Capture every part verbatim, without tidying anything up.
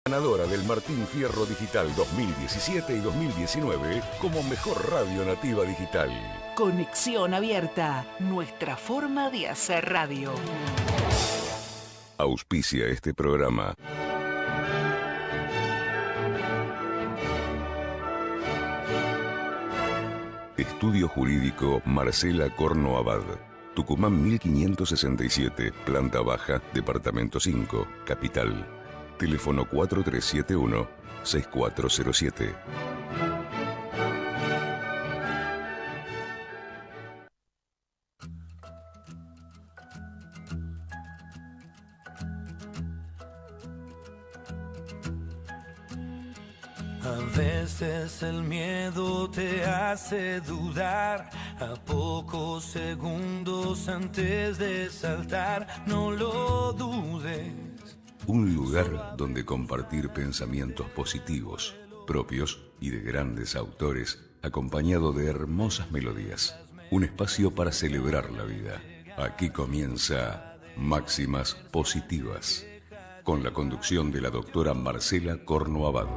Ganadora del Martín Fierro Digital dos mil diecisiete y dos mil diecinueve como mejor radio nativa digital. Conexión Abierta, nuestra forma de hacer radio. Auspicia este programa. Estudio Jurídico Marcela Corno Abad. Tucumán mil quinientos sesenta y siete, planta baja, departamento cinco, capital. Teléfono cuatro tres siete uno, seis cuatro cero siete. A veces el miedo te hace dudar, a pocos segundos antes de saltar, no lo dudes. Un lugar donde compartir pensamientos positivos, propios y de grandes autores, acompañado de hermosas melodías. Un espacio para celebrar la vida. Aquí comienza Máximas Positivas, con la conducción de la doctora Marcela Corno Abad.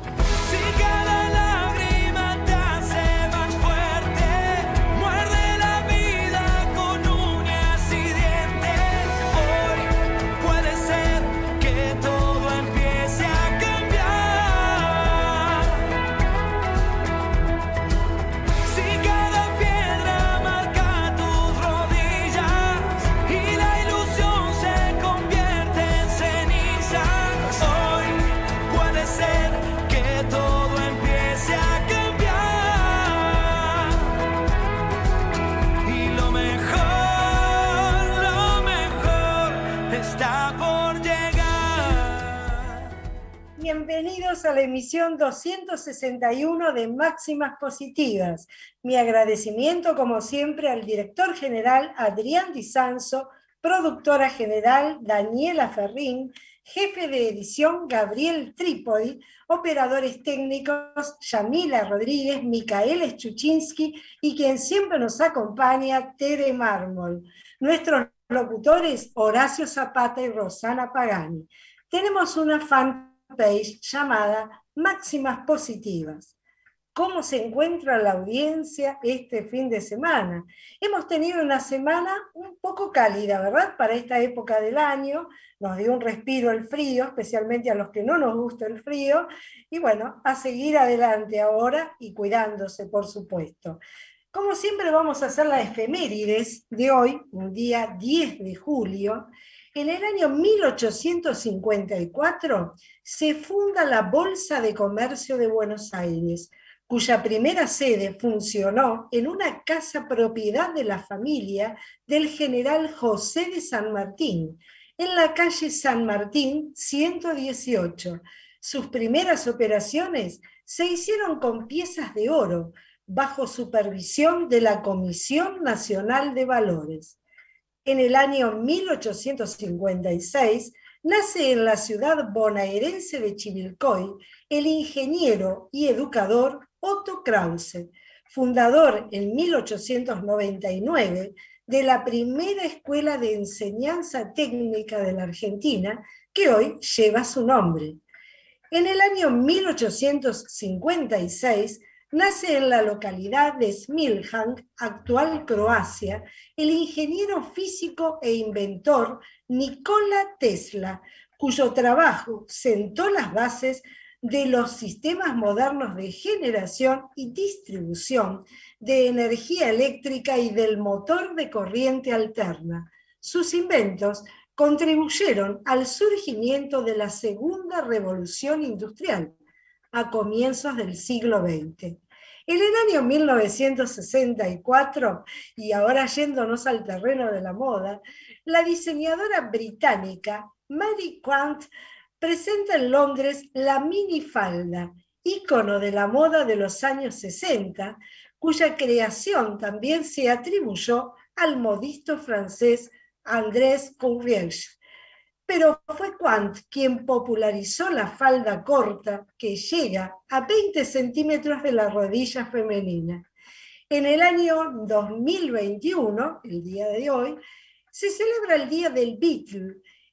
Bienvenidos a la emisión doscientos sesenta y uno de Máximas Positivas. Mi agradecimiento, como siempre, al director general Adrián Di Sanso, productora general Daniela Ferrín, jefe de edición Gabriel Trípodi, operadores técnicos Yamila Rodríguez, Micaela Chuchinsky y quien siempre nos acompaña, Tere Mármol. Nuestros locutores Horacio Zapata y Rosana Pagani. Tenemos una fan page llamada Máximas Positivas. ¿Cómo se encuentra la audiencia este fin de semana? Hemos tenido una semana un poco cálida, ¿verdad? Para esta época del año, nos dio un respiro el frío, especialmente a los que no nos gusta el frío, y bueno, a seguir adelante ahora y cuidándose, por supuesto. Como siempre vamos a hacer la efemérides de hoy, un día diez de julio. En el año mil ochocientos cincuenta y cuatro se funda la Bolsa de Comercio de Buenos Aires, cuya primera sede funcionó en una casa propiedad de la familia del general José de San Martín, en la calle San Martín ciento dieciocho. Sus primeras operaciones se hicieron con piezas de oro, bajo supervisión de la Comisión Nacional de Valores. En el año mil ochocientos cincuenta y seis nace en la ciudad bonaerense de Chivilcoy el ingeniero y educador Otto Krause, fundador en mil ochocientos noventa y nueve de la primera escuela de enseñanza técnica de la Argentina, que hoy lleva su nombre. En el año mil ochocientos cincuenta y seis nace en la localidad de Smiljan, actual Croacia, el ingeniero físico e inventor Nikola Tesla, cuyo trabajo sentó las bases de los sistemas modernos de generación y distribución de energía eléctrica y del motor de corriente alterna. Sus inventos contribuyeron al surgimiento de la segunda revolución industrial, a comienzos del siglo veinte. En el año mil novecientos sesenta y cuatro, y ahora yéndonos al terreno de la moda, la diseñadora británica Mary Quant presenta en Londres la minifalda, ícono de la moda de los años sesenta, cuya creación también se atribuyó al modisto francés Andrés Courrèges. Pero fue Quant quien popularizó la falda corta que llega a veinte centímetros de la rodilla femenina. En el año dos mil veintiuno, el día de hoy, se celebra el Día del Beatle,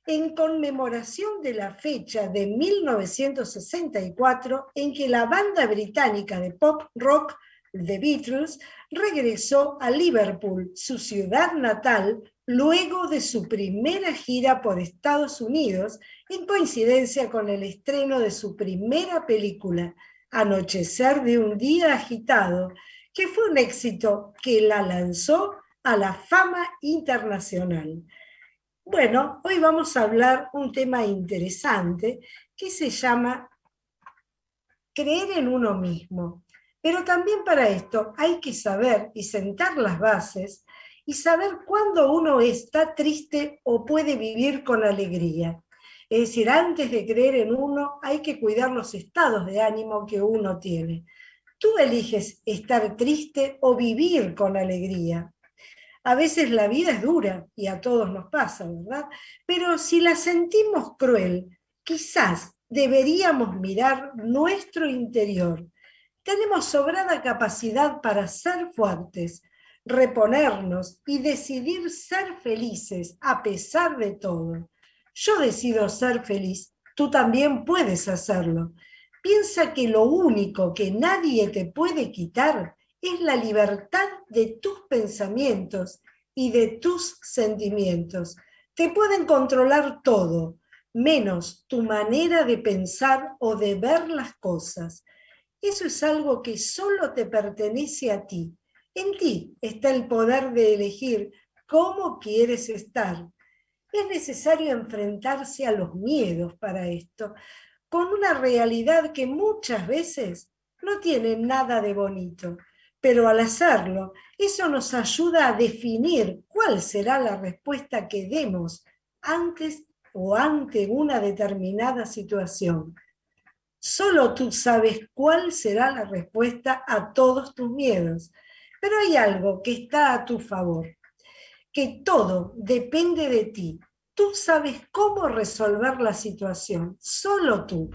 en conmemoración de la fecha de mil novecientos sesenta y cuatro en que la banda británica de pop rock The Beatles regresó a Liverpool, su ciudad natal, luego de su primera gira por Estados Unidos, en coincidencia con el estreno de su primera película, Anochecer de un día agitado, que fue un éxito que la lanzó a la fama internacional. Bueno, hoy vamos a hablar un tema interesante que se llama creer en uno mismo. Pero también para esto hay que saber y sentar las bases y saber cuándo uno está triste o puede vivir con alegría. Es decir, antes de creer en uno hay que cuidar los estados de ánimo que uno tiene. Tú eliges estar triste o vivir con alegría. A veces la vida es dura y a todos nos pasa, ¿verdad? Pero si la sentimos cruel, quizás deberíamos mirar nuestro interior. Tenemos sobrada capacidad para ser fuertes, reponernos y decidir ser felices a pesar de todo. Yo decido ser feliz, tú también puedes hacerlo. Piensa que lo único que nadie te puede quitar es la libertad de tus pensamientos y de tus sentimientos. Te pueden controlar todo, menos tu manera de pensar o de ver las cosas. Eso es algo que solo te pertenece a ti. En ti está el poder de elegir cómo quieres estar. Es necesario enfrentarse a los miedos para esto, con una realidad que muchas veces no tiene nada de bonito. Pero al hacerlo, eso nos ayuda a definir cuál será la respuesta que demos antes o ante una determinada situación. Solo tú sabes cuál será la respuesta a todos tus miedos. Pero hay algo que está a tu favor, que todo depende de ti. Tú sabes cómo resolver la situación, solo tú.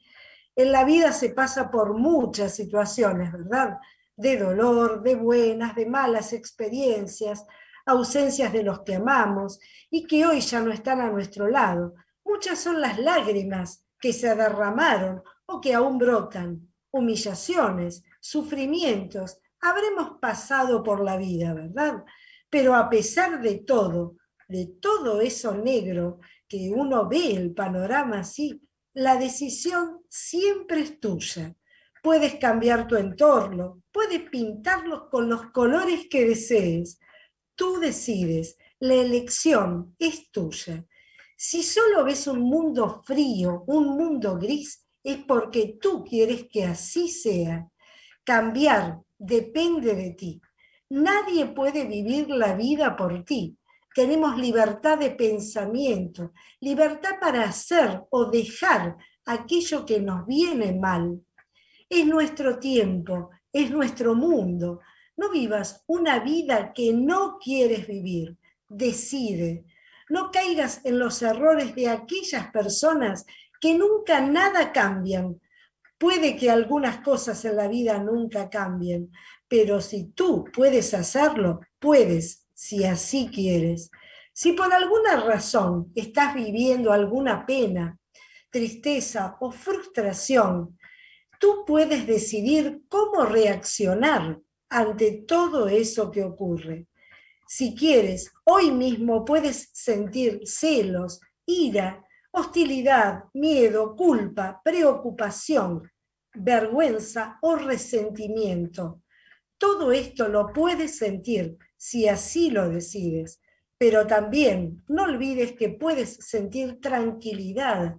En la vida se pasa por muchas situaciones, ¿verdad? De dolor, de buenas, de malas experiencias, ausencias de los que amamos y que hoy ya no están a nuestro lado. Muchas son las lágrimas que se derramaron o que aún brotan, humillaciones, sufrimientos. Habremos pasado por la vida, ¿verdad? Pero a pesar de todo, de todo eso negro que uno ve el panorama así, la decisión siempre es tuya. Puedes cambiar tu entorno, puedes pintarlo con los colores que desees. Tú decides, la elección es tuya. Si solo ves un mundo frío, un mundo gris, es porque tú quieres que así sea. Cambiar depende de ti. Nadie puede vivir la vida por ti. Tenemos libertad de pensamiento, libertad para hacer o dejar aquello que nos viene mal. Es nuestro tiempo, es nuestro mundo. No vivas una vida que no quieres vivir. Decide. No caigas en los errores de aquellas personas que nunca nada cambian. Puede que algunas cosas en la vida nunca cambien, pero si tú puedes hacerlo, puedes, si así quieres. Si por alguna razón estás viviendo alguna pena, tristeza o frustración, tú puedes decidir cómo reaccionar ante todo eso que ocurre. Si quieres, hoy mismo puedes sentir celos, ira, hostilidad, miedo, culpa, preocupación, vergüenza o resentimiento. Todo esto lo puedes sentir si así lo decides, pero también no olvides que puedes sentir tranquilidad,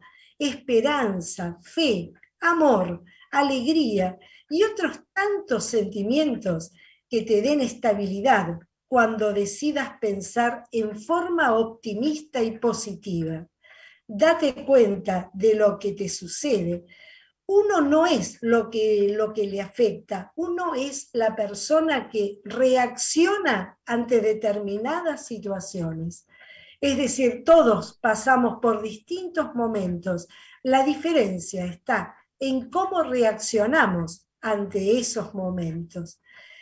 esperanza, fe, amor, alegría y otros tantos sentimientos que te den estabilidad cuando decidas pensar en forma optimista y positiva. Date cuenta de lo que te sucede. Uno no es lo que, lo que le afecta, uno es la persona que reacciona ante determinadas situaciones. Es decir, todos pasamos por distintos momentos. La diferencia está en cómo reaccionamos ante esos momentos.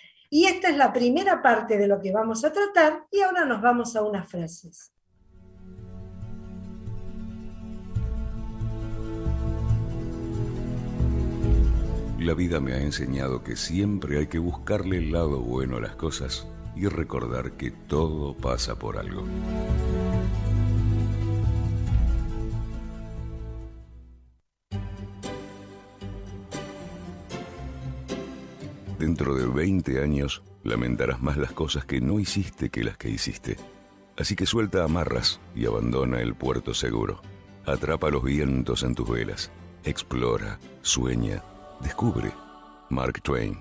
Y esta es la primera parte de lo que vamos a tratar y ahora nos vamos a unas frases. La vida me ha enseñado que siempre hay que buscarle el lado bueno a las cosas y recordar que todo pasa por algo. Dentro de veinte años, lamentarás más las cosas que no hiciste que las que hiciste. Así que suelta amarras y abandona el puerto seguro. Atrapa los vientos en tus velas. Explora, sueña, descubre. Mark Twain.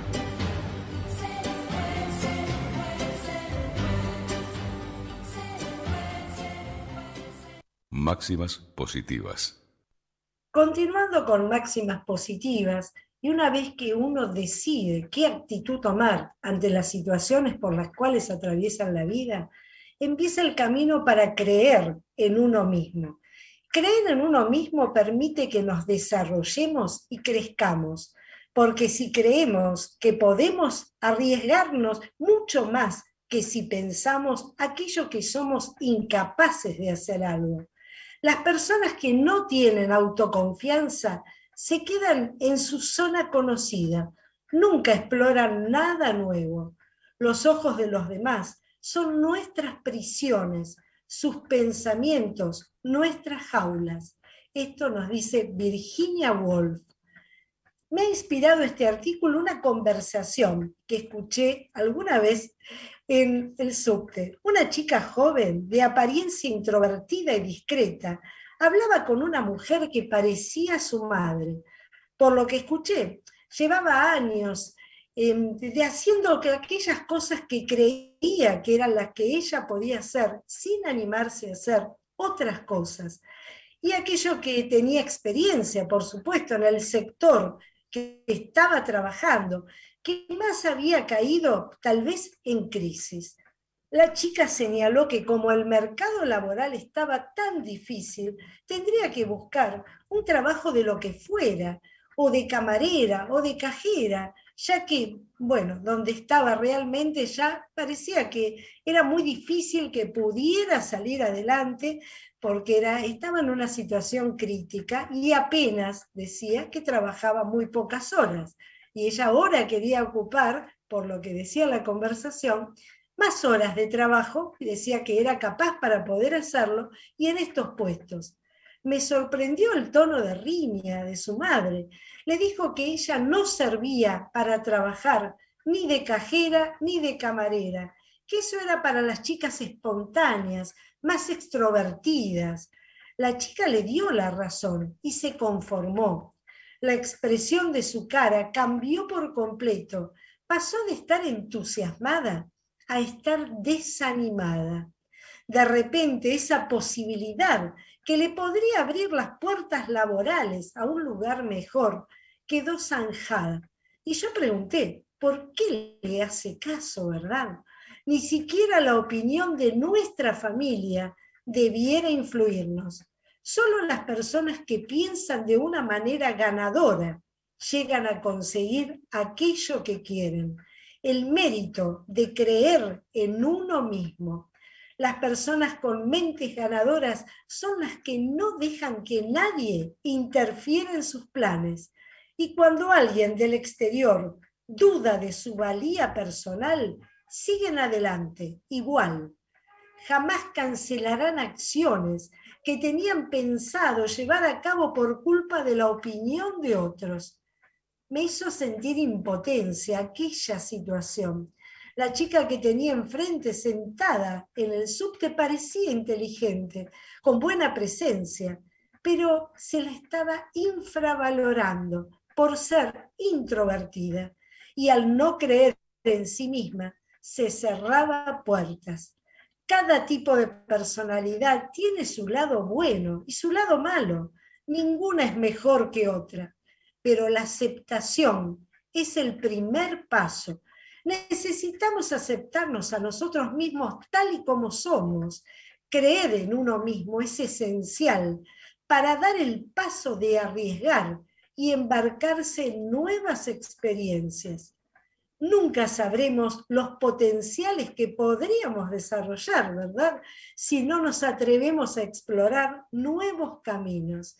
Máximas positivas. Continuando con máximas positivas, y una vez que uno decide qué actitud tomar ante las situaciones por las cuales atraviesan la vida, empieza el camino para creer en uno mismo. Creer en uno mismo permite que nos desarrollemos y crezcamos, porque si creemos que podemos arriesgarnos mucho más que si pensamos aquello que somos incapaces de hacer algo. Las personas que no tienen autoconfianza se quedan en su zona conocida, nunca exploran nada nuevo. Los ojos de los demás son nuestras prisiones, sus pensamientos, nuestras jaulas. Esto nos dice Virginia Woolf. Me ha inspirado este artículo una conversación que escuché alguna vez en el subte. Una chica joven, de apariencia introvertida y discreta, hablaba con una mujer que parecía su madre. Por lo que escuché, llevaba años eh, de haciendo que aquellas cosas que creía que eran las que ella podía hacer, sin animarse a hacer otras cosas. Y aquello que tenía experiencia, por supuesto, en el sector que estaba trabajando, que más había caído tal vez en crisis. La chica señaló que como el mercado laboral estaba tan difícil, tendría que buscar un trabajo de lo que fuera, o de camarera, o de cajera, ya que, bueno, donde estaba realmente ya parecía que era muy difícil que pudiera salir adelante, porque era, estaba en una situación crítica y apenas decía que trabajaba muy pocas horas. Y ella ahora quería ocupar, por lo que decía la conversación, más horas de trabajo, y decía que era capaz para poder hacerlo, y en estos puestos. Me sorprendió el tono de riña de su madre. Le dijo que ella no servía para trabajar ni de cajera ni de camarera, que eso era para las chicas espontáneas, más extrovertidas. La chica le dio la razón y se conformó. La expresión de su cara cambió por completo. Pasó de estar entusiasmada a estar desanimada. De repente, esa posibilidad que le podría abrir las puertas laborales a un lugar mejor quedó zanjada. Y yo pregunté, ¿por qué le hace caso, verdad? Ni siquiera la opinión de nuestra familia debiera influirnos. Solo las personas que piensan de una manera ganadora llegan a conseguir aquello que quieren. El mérito de creer en uno mismo. Las personas con mentes ganadoras son las que no dejan que nadie interfiera en sus planes. Y cuando alguien del exterior duda de su valía personal, siguen adelante, igual. Jamás cancelarán acciones que tenían pensado llevar a cabo por culpa de la opinión de otros. Me hizo sentir impotencia aquella situación. La chica que tenía enfrente sentada en el subte parecía inteligente, con buena presencia, pero se la estaba infravalorando por ser introvertida y al no creer en sí misma se cerraba puertas. Cada tipo de personalidad tiene su lado bueno y su lado malo. Ninguna es mejor que otra, pero la aceptación es el primer paso. Necesitamos aceptarnos a nosotros mismos tal y como somos. Creer en uno mismo es esencial para dar el paso de arriesgar y embarcarse en nuevas experiencias. Nunca sabremos los potenciales que podríamos desarrollar, ¿verdad? Si no nos atrevemos a explorar nuevos caminos.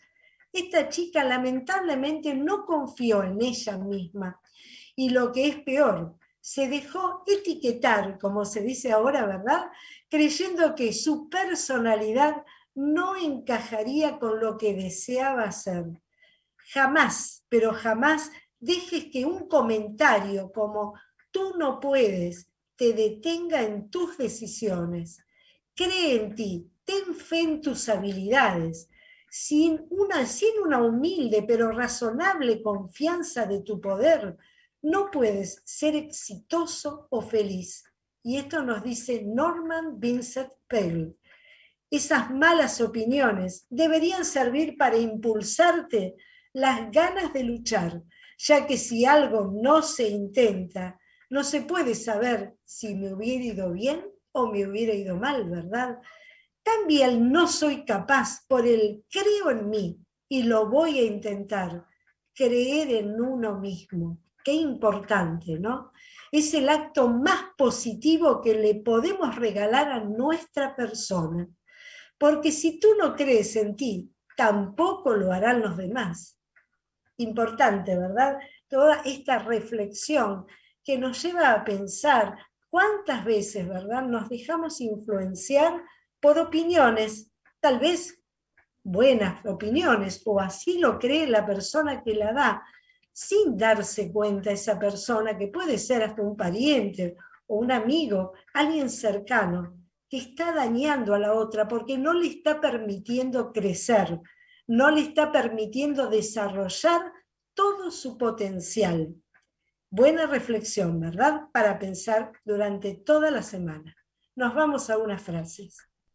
esta chica lamentablemente no confió en ella misma y lo que es peor, se dejó etiquetar, como se dice ahora, ¿verdad? Creyendo que su personalidad no encajaría con lo que deseaba hacer. Jamás, pero jamás dejes que un comentario como tú no puedes te detenga en tus decisiones. Cree en ti, ten fe en tus habilidades. Sin una, sin una humilde pero razonable confianza de tu poder, no puedes ser exitoso o feliz. Y esto nos dice Norman Vincent Peale. Esas malas opiniones deberían servir para impulsarte las ganas de luchar, ya que si algo no se intenta, no se puede saber si me hubiera ido bien o me hubiera ido mal, ¿verdad? Cambia el no soy capaz por el creo en mí y lo voy a intentar. Creer en uno mismo. Qué importante, ¿no? Es el acto más positivo que le podemos regalar a nuestra persona. Porque si tú no crees en ti, tampoco lo harán los demás. Importante, ¿verdad? Toda esta reflexión que nos lleva a pensar cuántas veces, ¿verdad?, nos dejamos influenciar por opiniones, tal vez buenas opiniones, o así lo cree la persona que la da, sin darse cuenta esa persona, que puede ser hasta un pariente o un amigo, alguien cercano, que está dañando a la otra porque no le está permitiendo crecer, no le está permitiendo desarrollar todo su potencial. Buena reflexión, ¿verdad?, para pensar durante toda la semana. Nos vamos a unas frases.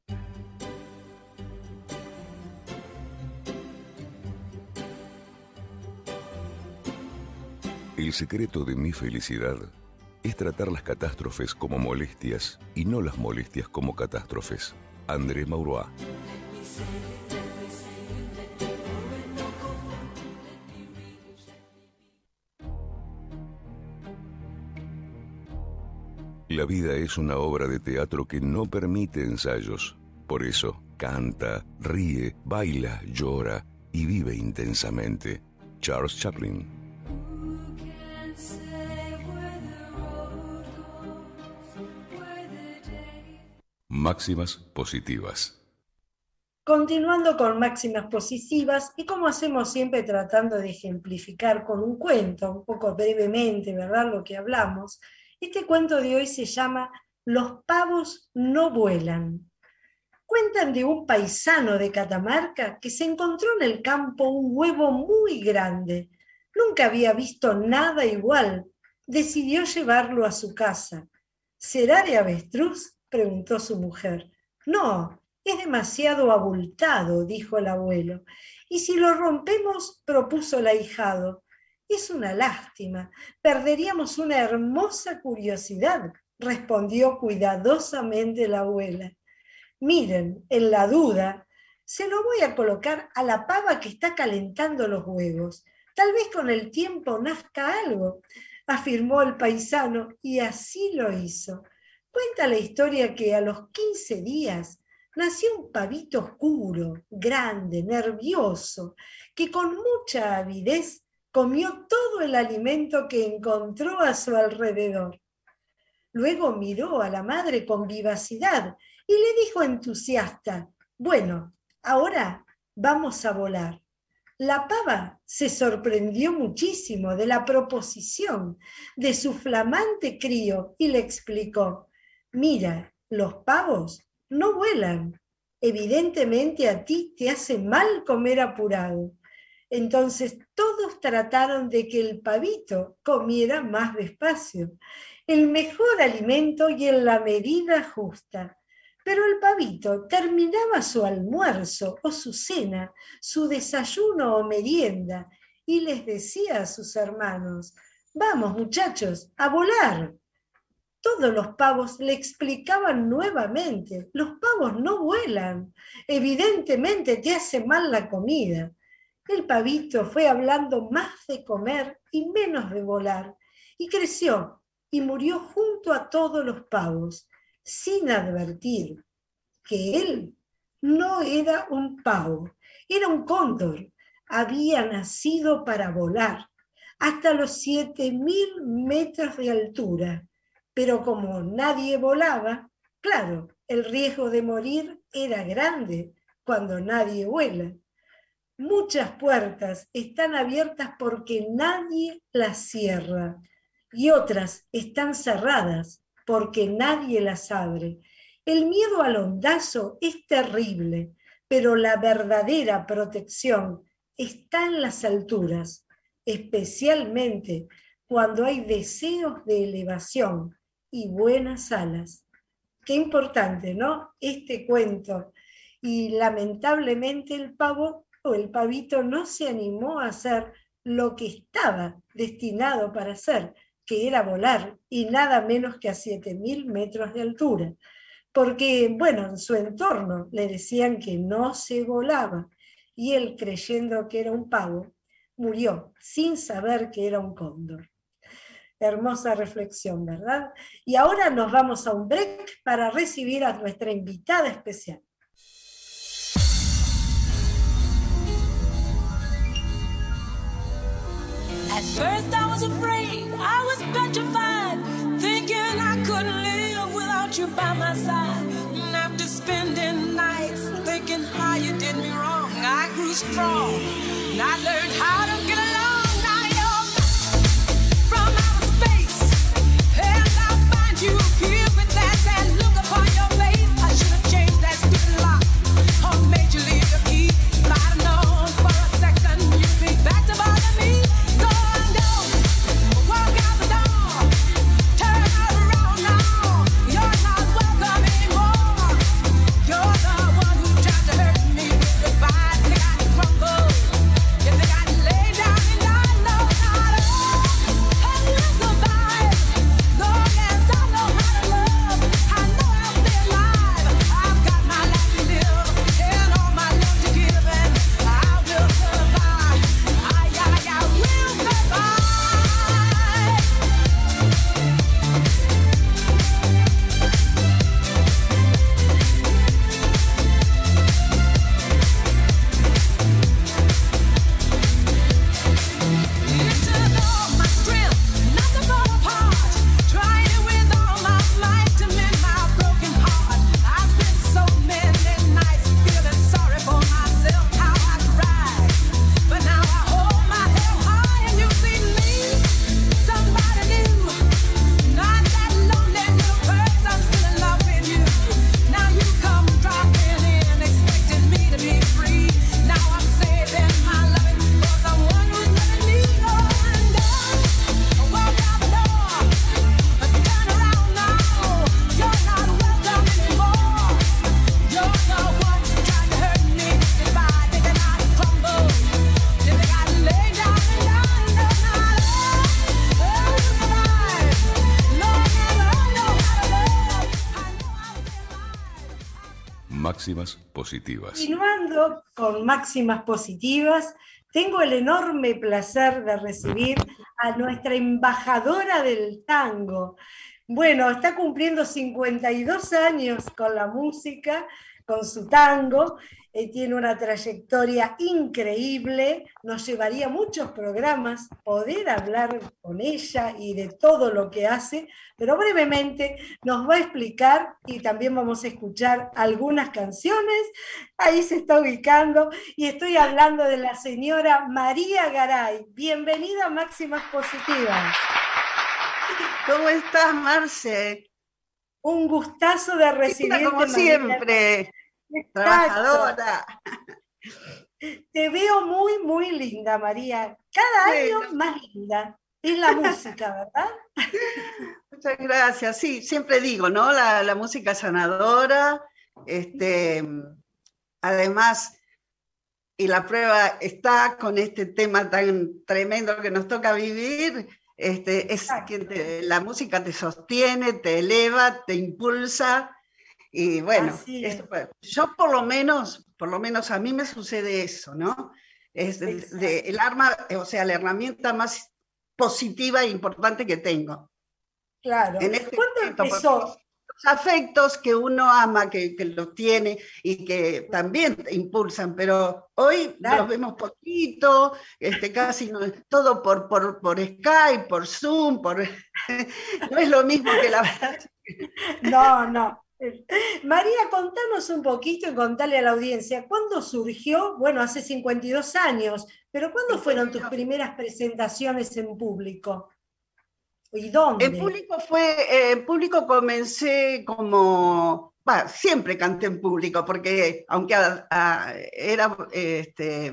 El secreto de mi felicidad es tratar las catástrofes como molestias y no las molestias como catástrofes. André Maurois. La vida es una obra de teatro que no permite ensayos. Por eso, canta, ríe, baila, llora y vive intensamente. Charles Chaplin. Máximas positivas. Continuando con máximas positivas, y como hacemos siempre tratando de ejemplificar con un cuento, un poco brevemente, ¿verdad?, lo que hablamos, este cuento de hoy se llama Los pavos no vuelan. Cuentan de un paisano de Catamarca que se encontró en el campo un huevo muy grande. Nunca había visto nada igual. Decidió llevarlo a su casa. ¿Será de avestruz?, preguntó su mujer. No, es demasiado abultado, dijo el abuelo. ¿Y si lo rompemos?, propuso el ahijado. Es una lástima, perderíamos una hermosa curiosidad, respondió cuidadosamente la abuela. Miren, en la duda, se lo voy a colocar a la pava que está calentando los huevos. Tal vez con el tiempo nazca algo, afirmó el paisano, y así lo hizo. Cuenta la historia que a los quince días nació un pavito oscuro, grande, nervioso, que con mucha avidez comió todo el alimento que encontró a su alrededor. Luego miró a la madre con vivacidad y le dijo entusiasta, bueno, ahora vamos a volar. La pava se sorprendió muchísimo de la proposición de su flamante crío y le explicó, mira, los pavos no vuelan. Evidentemente a ti te hace mal comer apurado. Entonces todos trataron de que el pavito comiera más despacio, el mejor alimento y en la medida justa. Pero el pavito terminaba su almuerzo o su cena, su desayuno o merienda, y les decía a sus hermanos, vamos muchachos, a volar. Todos los pavos le explicaban nuevamente, los pavos no vuelan, evidentemente te hace mal la comida. El pavito fue hablando más de comer y menos de volar, y creció y murió junto a todos los pavos, sin advertir que él no era un pavo, era un cóndor, había nacido para volar hasta los siete mil metros de altura, pero como nadie volaba, claro, el riesgo de morir era grande cuando nadie vuela. Muchas puertas están abiertas porque nadie las cierra y otras están cerradas porque nadie las abre. El miedo al ondazo es terrible, pero la verdadera protección está en las alturas, especialmente cuando hay deseos de elevación y buenas alas. Qué importante, ¿no? Este cuento. Y lamentablemente el pavo o el pavito no se animó a hacer lo que estaba destinado para hacer, que era volar, y nada menos que a siete mil metros de altura. Porque, bueno, en su entorno le decían que no se volaba, y él, creyendo que era un pavo, murió sin saber que era un cóndor. Hermosa reflexión, ¿verdad? Y ahora nos vamos a un break para recibir a nuestra invitada especial. At first I was afraid, I was petrified, thinking I couldn't live without you by my side. And after spending nights thinking how you did me wrong, I grew strong and I learned how to get along. Now you're from outer space, and I'll find you here with that sad look upon your face. I should have changed that stupid lock or made you leave the key. If I'd have known for a second you'd be back to bother me. Máximas positivas. Continuando con máximas positivas, tengo el enorme placer de recibir a nuestra embajadora del tango. Bueno, está cumpliendo cincuenta y dos años con la música, con su tango, eh, tiene una trayectoria increíble, nos llevaría muchos programas poder hablar con ella y de todo lo que hace, pero brevemente nos va a explicar y también vamos a escuchar algunas canciones. Ahí se está ubicando y estoy hablando de la señora María Garay. Bienvenida a Máximas Positivas. ¿Cómo estás, Marce? Un gustazo de recibirte. Como siempre, trabajadora. Te veo muy, muy linda, María. Cada año Bueno. más linda. Es la música, ¿verdad? Muchas gracias. Sí, siempre digo, ¿no? La, la música sanadora. Este, además, y la prueba está con este tema tan tremendo que nos toca vivir. Este, es que te, la música te sostiene, te eleva, te impulsa y bueno, esto, yo por lo menos, por lo menos a mí me sucede eso, ¿no? Es de, de, el arma, o sea, la herramienta más positiva e importante que tengo. Claro. En este ¿Cuándo momento, empezó? los afectos que uno ama, que, que los tiene y que también impulsan, pero hoy Claro. los vemos poquito, este, casi no, todo por, por, por Skype, por Zoom, por, no es lo mismo que la verdad. No, no. María, contanos un poquito y contale a la audiencia, ¿cuándo surgió? Bueno, hace cincuenta y dos años, pero ¿cuándo fueron tus primeras presentaciones en público? ¿Y dónde? En público fue, eh, en público comencé como, bah, siempre canté en público, porque aunque a, a, era este,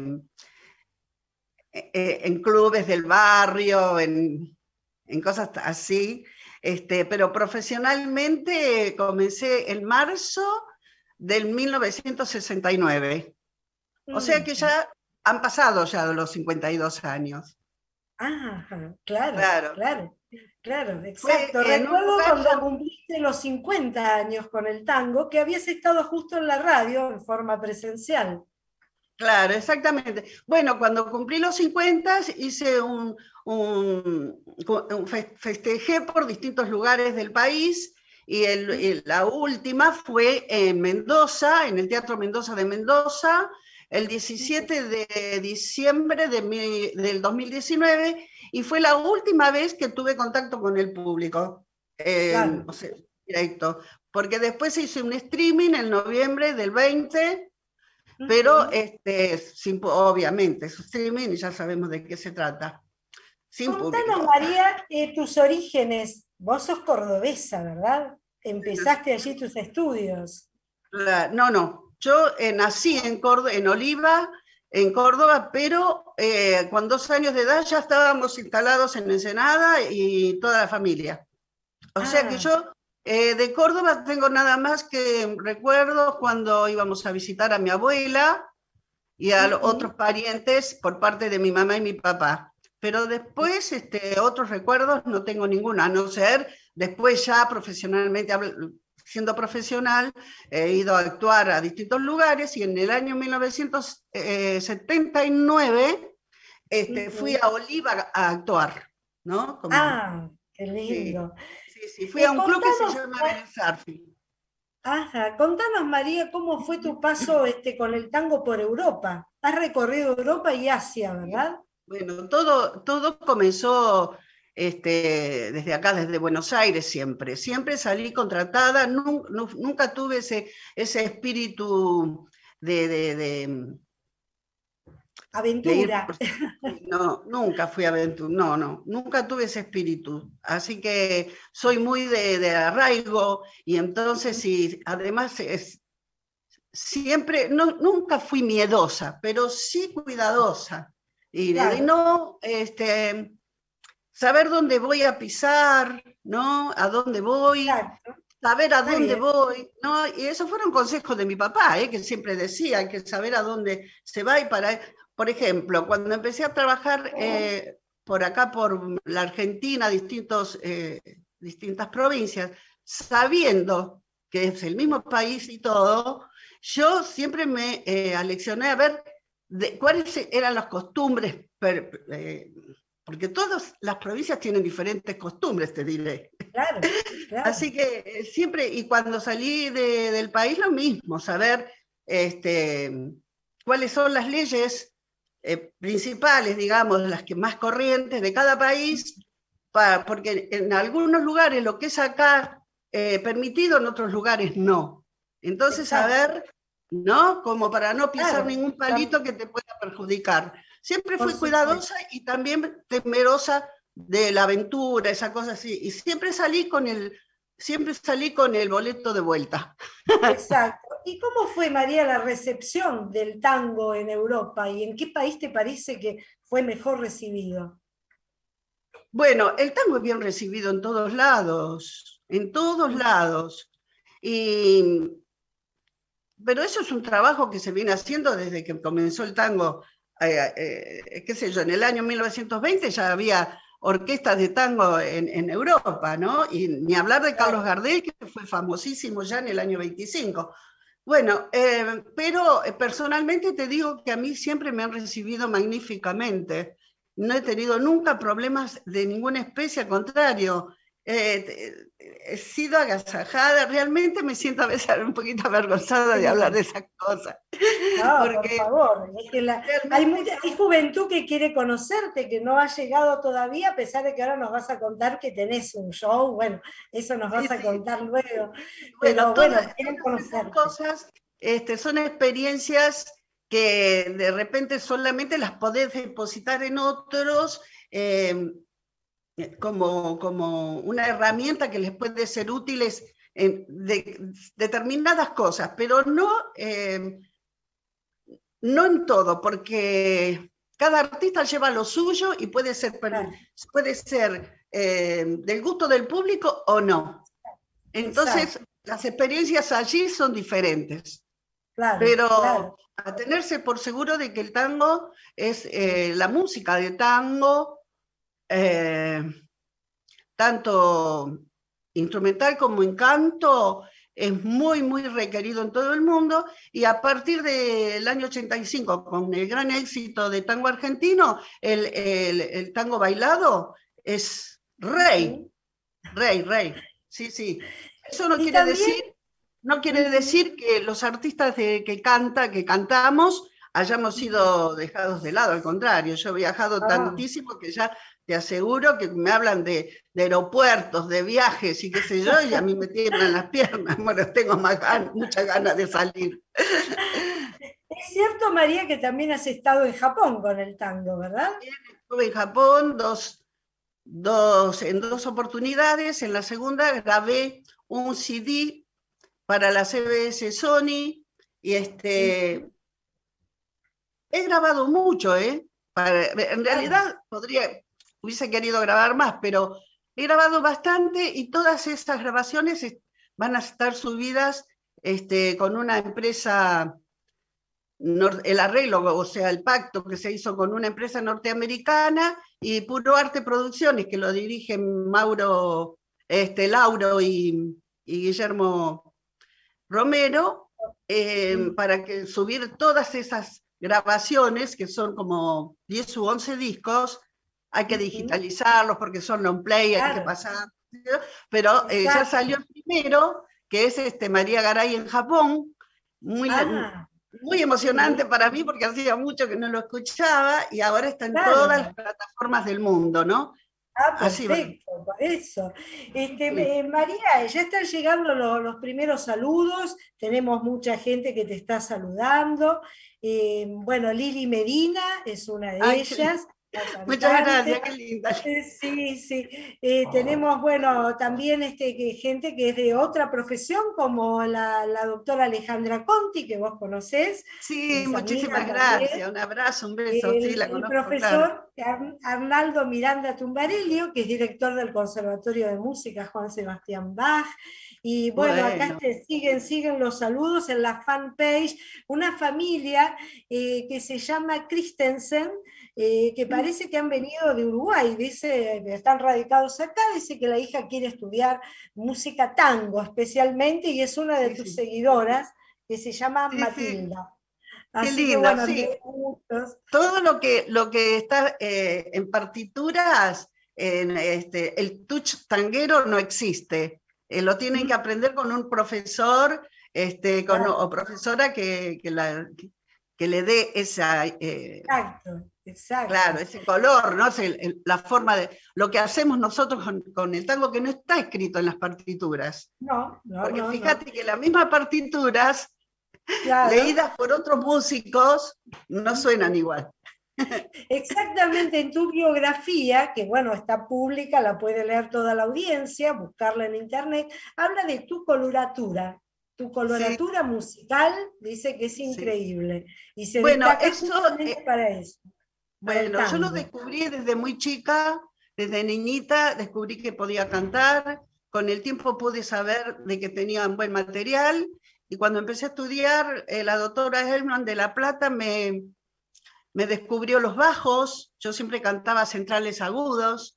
eh, en clubes del barrio, en, en cosas así, este, pero profesionalmente comencé en marzo del mil novecientos sesenta y nueve. Mm. O sea que ya han pasado ya los cincuenta y dos años. Ah, claro, claro. claro. Claro, exacto. Fue Recuerdo lugar... cuando cumpliste los cincuenta años con el tango, que habías estado justo en la radio en forma presencial. Claro, exactamente. Bueno, cuando cumplí los cincuenta hice un, un, un festejé por distintos lugares del país y, el, y la última fue en Mendoza, en el Teatro Mendoza de Mendoza, el diecisiete de diciembre de mi, del dos mil diecinueve, y fue la última vez que tuve contacto con el público, eh, claro. No sé, directo, porque después hice un streaming en noviembre del veinte, uh-huh. pero este, sin, obviamente es streaming y ya sabemos de qué se trata. Sin Contanos, público. María, eh, tus orígenes. Vos sos cordobesa, ¿verdad? Empezaste allí tus estudios. La, no, no. Yo eh, nací en Córdoba, en Oliva, en Córdoba, pero eh, con dos años de edad ya estábamos instalados en Ensenada y toda la familia. O ah. sea que yo eh, de Córdoba tengo nada más que recuerdos cuando íbamos a visitar a mi abuela y a uh-huh. los otros parientes por parte de mi mamá y mi papá. Pero después, este, otros recuerdos no tengo ninguno, a no ser después ya profesionalmente siendo profesional, he ido a actuar a distintos lugares y en el año mil novecientos setenta y nueve este, uh-huh. fui a Oliva a actuar, ¿no? Como, ah, qué lindo. Sí, sí, sí. Fui a un club que se llama Belezarfi. Ajá, contanos, María, cómo fue tu paso este, con el tango por Europa. Has recorrido Europa y Asia, ¿verdad? Bueno, todo, todo comenzó... Este, desde acá, desde Buenos Aires siempre, siempre salí contratada, nu, nu, nunca tuve ese, ese espíritu de, de, de aventura. De ir, no, nunca fui aventura, no, no, nunca tuve ese espíritu, así que soy muy de, de arraigo y entonces y además es, siempre, no, nunca fui miedosa, pero sí cuidadosa, y claro. de no, este... saber dónde voy a pisar, ¿no? A dónde voy, Exacto. saber a Está dónde bien. voy, ¿no? Y esos fueron consejos de mi papá, ¿eh? Que siempre decía que saber a dónde se va y para... Por ejemplo, cuando empecé a trabajar eh, por acá, por la Argentina, distintos, eh, distintas provincias, sabiendo que es el mismo país y todo, yo siempre me eh, aleccioné a ver de, cuáles eran las costumbres per, eh, porque todas las provincias tienen diferentes costumbres, te diré. Claro, claro. Así que eh, siempre, y cuando salí de, del país, lo mismo, saber este, cuáles son las leyes eh, principales, digamos, las que más corrientes de cada país, para, porque en algunos lugares lo que es acá eh, permitido, en otros lugares no. Entonces, Exacto. saber, ¿no? Como para no pisar claro, ningún palito claro. que te pueda perjudicar. Siempre fui cuidadosa y también temerosa de la aventura, esa cosa así. Y siempre salí con el, siempre salí con el boleto de vuelta. Exacto. ¿Y cómo fue, María, la recepción del tango en Europa? ¿Y en qué país te parece que fue mejor recibido? Bueno, el tango es bien recibido en todos lados, en todos lados. Y, pero eso es un trabajo que se viene haciendo desde que comenzó el tango. Eh, eh, qué sé yo, en el año mil novecientos veinte ya había orquestas de tango en, en Europa, ¿no? Y ni hablar de Carlos Gardel, que fue famosísimo ya en el año veinticinco. Bueno, eh, pero personalmente te digo que a mí siempre me han recibido magníficamente. No he tenido nunca problemas de ninguna especie, al contrario. eh, he sido agasajada, realmente me siento a veces un poquito avergonzada de hablar de esas cosas. No, porque por favor, es que la, hay, mucha, hay juventud que quiere conocerte, que no ha llegado todavía, a pesar de que ahora nos vas a contar que tenés un show, bueno, eso nos vas sí, a sí. contar luego, Bueno, pero bueno, todas, quieren todas esas conocerte. cosas este, son experiencias que de repente solamente las podés depositar en otros, eh, como, como una herramienta que les puede ser útiles en de, determinadas cosas, pero no, eh, no en todo, porque cada artista lleva lo suyo y puede ser, Claro. puede ser eh, del gusto del público o no. Entonces, exacto, las experiencias allí son diferentes. Claro, pero claro, a tenerse por seguro de que el tango es eh, la música de tango, eh, tanto instrumental como en canto, es muy, muy requerido en todo el mundo, y a partir del año ochenta y cinco, con el gran éxito de tango argentino, el, el, el tango bailado es rey, rey, rey, sí, sí. Eso no quiere también decir, no quiere decir que los artistas de, que canta, que cantamos, hayamos sido dejados de lado, al contrario, yo he viajado ah. tantísimo que ya te aseguro que me hablan de, de aeropuertos, de viajes y qué sé yo, y a mí me tiemblan las piernas, bueno, tengo más gan muchas ganas de salir. Es cierto, María, que también has estado en Japón con el tango, ¿verdad? También estuve en Japón dos, dos, en dos oportunidades, en la segunda grabé un C D para la C B S Sony, y este, sí. He grabado mucho, ¿eh? Para, en realidad podría, hubiese querido grabar más, pero he grabado bastante y todas estas grabaciones van a estar subidas este, con una empresa, el arreglo, o sea, el pacto que se hizo con una empresa norteamericana y Puro Arte Producciones, que lo dirigen Mauro, este, Lauro y, y Guillermo Romero, eh, para que subir todas esas grabaciones, que son como diez u once discos, hay que digitalizarlos porque son long play, claro. Hay que pasar, pero eh, ya salió el primero, que es este María Garay en Japón, muy, ah, muy emocionante sí. para mí porque hacía mucho que no lo escuchaba y ahora está en claro. todas las plataformas del mundo, ¿no? Ah, perfecto, por eso. Este, sí. eh, María, ya están llegando los, los primeros saludos, tenemos mucha gente que te está saludando. Eh, bueno, Lili Medina es una de Ay, ellas. Muchas gracias, qué linda. Sí, sí. Eh, tenemos, bueno, también este, que, gente que es de otra profesión, como la, la doctora Alejandra Conti, que vos conocés. Sí, muchísimas gracias. También. Un abrazo, un beso. El, sí, la conozco, el profesor claro. Arnaldo Miranda Tumbarello, que es director del Conservatorio de Música Juan Sebastián Bach. Y bueno, bueno. acá te siguen, siguen los saludos en la fanpage. Una familia eh, que se llama Christensen, Eh, que parece que han venido de Uruguay, dice, están radicados acá, dice que la hija quiere estudiar música tango especialmente, y es una de sí, tus sí. seguidoras, que se llama sí, Matilda. Sí. Así Qué linda, que, bueno, sí. Todo lo que, lo que está eh, en partituras, en este, el touch tanguero no existe, eh, lo tienen que aprender con un profesor este, con, claro. o profesora que, que, la, que, que le dé esa... Eh, Exacto. Exacto. Claro, ese color, ¿no? La forma de lo que hacemos nosotros con, con el tango, que no está escrito en las partituras. No, no. Porque no, fíjate no. que las mismas partituras, claro. leídas por otros músicos, no suenan igual. Exactamente, en tu biografía, que bueno, está pública, la puede leer toda la audiencia, buscarla en internet, habla de tu coloratura. Tu coloratura sí. musical dice que es increíble. Sí. Y se bueno, destaca eso, justamente eh, para eso. Bueno, yo lo descubrí desde muy chica, desde niñita, descubrí que podía cantar, con el tiempo pude saber de que tenía un buen material, y cuando empecé a estudiar, eh, la doctora Hellman de La Plata me, me descubrió los bajos, yo siempre cantaba centrales agudos,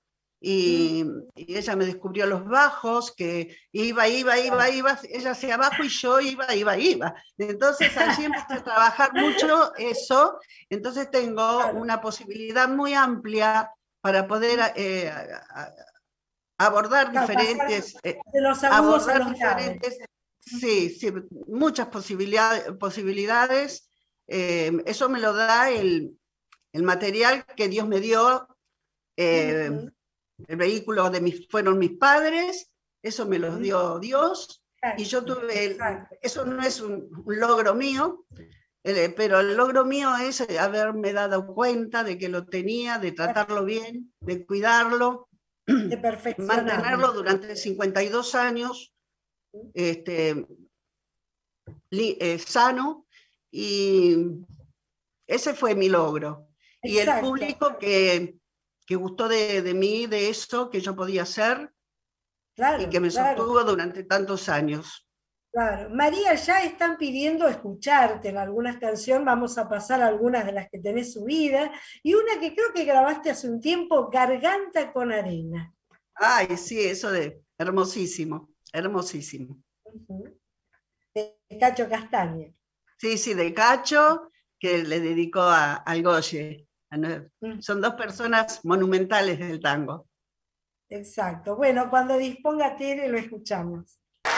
y, mm. y ella me descubrió los bajos, que iba, iba, iba, iba, ella hacia abajo y yo iba, iba, iba. Entonces allí empecé a trabajar mucho eso, entonces tengo una posibilidad muy amplia para poder eh, a, a, abordar Claro, diferentes, eh, de los agudos a abordar los graves. diferentes, sí, sí, muchas posibilidades, posibilidades. Eh, eso me lo da el, el material que Dios me dio, eh, Ujú. el vehículo de mis, fueron mis padres, eso me los dio Dios, y yo tuve, el- Exacto. eso no es un, un logro mío, eh, pero el logro mío es haberme dado cuenta de que lo tenía, de tratarlo bien, de cuidarlo, De perfeccionarlo. mantenerlo durante cincuenta y dos años, este, li- eh, sano, y ese fue mi logro. Y el Exacto. público que, que gustó de, de mí, de eso que yo podía hacer, Claro, y que me claro. sostuvo durante tantos años. Claro. María, ya están pidiendo escucharte en algunas canciones, vamos a pasar algunas de las que tenés subidas, y una que creo que grabaste hace un tiempo, Garganta con Arena. Ay, sí, eso de hermosísimo, hermosísimo. Ujú. De Cacho Castaña. Sí, sí, de Cacho, que le dedicó a, al Goye. Mm. Son dos personas monumentales del tango. Exacto. Bueno, cuando disponga Tere lo escuchamos.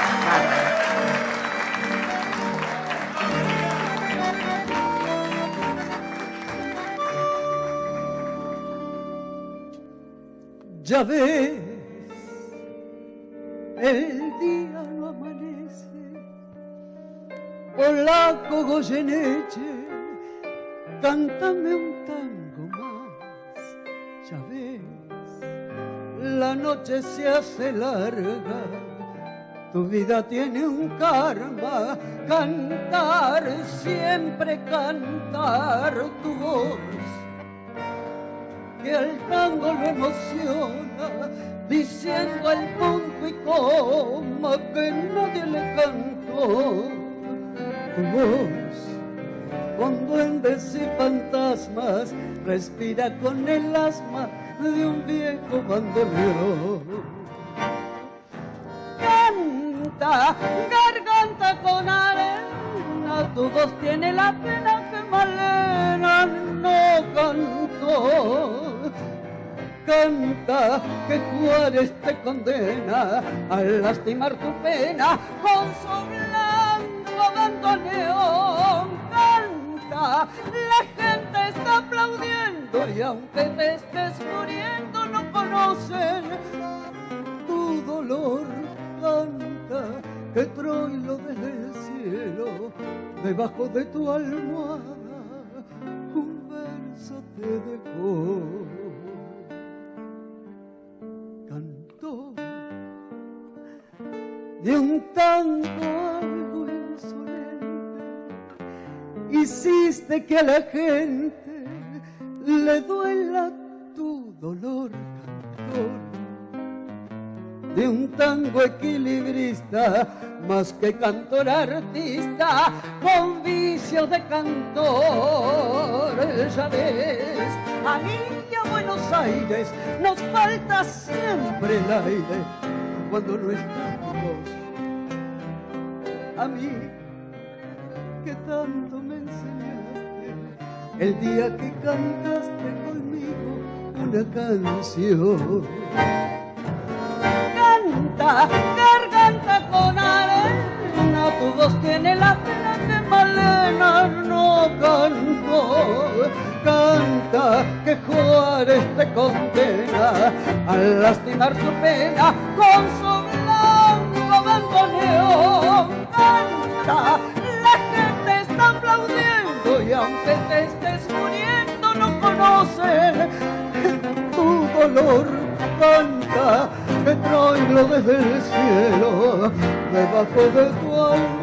Ya ves, el día no amanece, polaco Goyeneche, cántame un tango más. Ya ves, la noche se hace larga, tu vida tiene un karma, cantar, siempre cantar tu voz, que al tango lo emociona, diciendo al punto y coma que nadie le cantó. Tu voz, con duendes y fantasmas, respira con el asma de un viejo bandoneón. Canta, garganta con arena, tu voz tiene la pena que Malena no cantó. Canta, que Juárez te condena a lastimar tu pena con su blanco bandoneón. Canta, la gente está aplaudiendo y aunque te estés muriendo no conocen tu dolor. Canta, que Troilo desde el cielo, debajo de tu almohada, un verso te dejó. Cantó de un tango algo insolente, hiciste que a la gente le duela tu dolor, cantor. De un tango equilibrista, más que cantor artista, con vicio de cantor. Ya ves, a mí y a Buenos Aires nos falta siempre el aire cuando no estamos. A mí, que tanto me enseñaste, el día que cantaste conmigo una canción. Canta, garganta con arena, tu voz tiene la pena que Malena no cantó. Canta, que Juárez te condena a lastimar tu pena con su blanco bandoneón. Canta, la gente está aplaudiendo y aunque te estés muriendo no conocen tu dolor. Canta, que Troilo desde el cielo, debajo de tu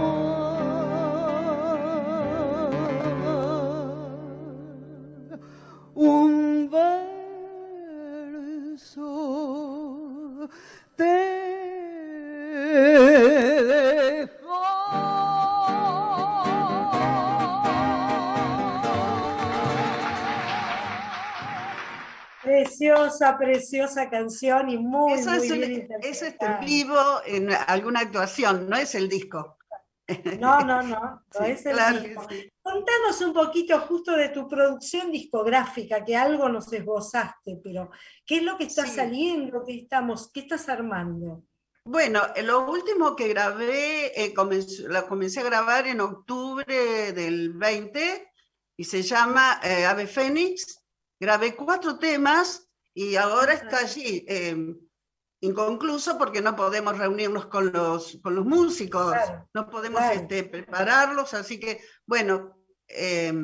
almohada, un verso te dejó. Preciosa, preciosa canción y muy, Eso muy es, bien un- interpretada. eso es en vivo, en alguna actuación, no es el disco. No, no, no, no Sí, es el claro que disco. sí. Contanos un poquito justo de tu producción discográfica, que algo nos esbozaste, pero ¿qué es lo que está Sí. saliendo? ¿Qué estamos, qué estás armando? Bueno, eh, lo último que grabé, eh, comenz- la comencé a grabar en octubre del veinte y se llama eh, Ave Fénix. Grabé cuatro temas y ahora está allí, eh, inconcluso porque no podemos reunirnos con los, con los músicos, Claro, no podemos claro. este, prepararlos, así que bueno, eh,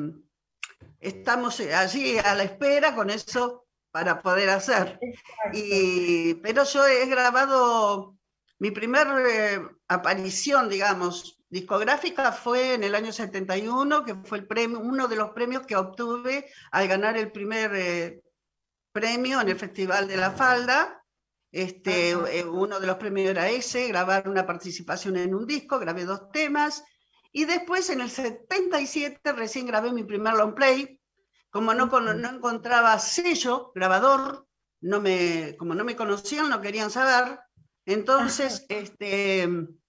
estamos allí a la espera con eso para poder hacer. Exacto. Y, pero yo he grabado, mi primer eh, aparición, digamos, discográfica fue en el año setenta y uno, que fue el premio, uno de los premios que obtuve al ganar el primer eh, premio en el Festival de la Falda. Este, eh, uno de los premios era ese, grabar una participación en un disco, grabé dos temas, y después en el setenta y siete recién grabé mi primer long play. Como no, no encontraba sello, grabador, no me, como no me conocían, no querían saber, entonces este,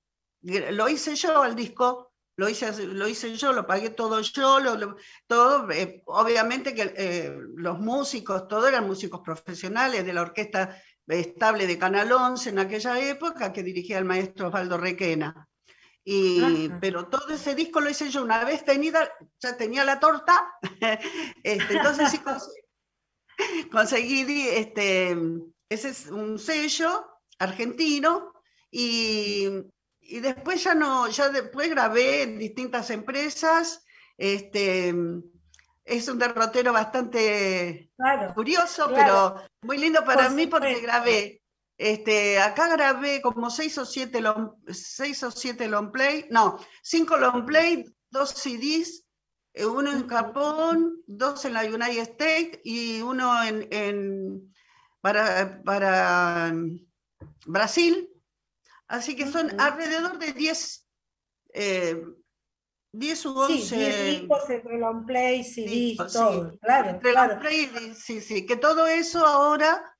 lo hice yo al disco, lo hice, lo hice yo, lo pagué todo yo, lo, lo, todo, eh, obviamente que eh, los músicos, todos eran músicos profesionales de la orquesta estable de Canal once en aquella época, que dirigía el maestro Osvaldo Requena. Y, pero todo ese disco lo hice yo una vez tenida, ya tenía la torta, este, entonces sí conseguí, conseguí este, ese es un sello argentino y, y después ya no, ya después grabé en distintas empresas, este, es un derrotero bastante Claro, curioso, claro. pero muy lindo para Por mí porque supuesto. grabé. Este, acá grabé como seis o siete long, seis o siete long play, no, cinco long play, dos C Ds, uno en Japón, dos en la United States y uno en, en para, para Brasil. Así que son alrededor de diez, eh, diez u Sí, diez once discos entre long play, C Ds, discos, sí, todo. Claro, entre long claro. play, sí, sí, que todo eso ahora,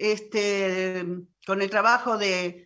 este, con el trabajo de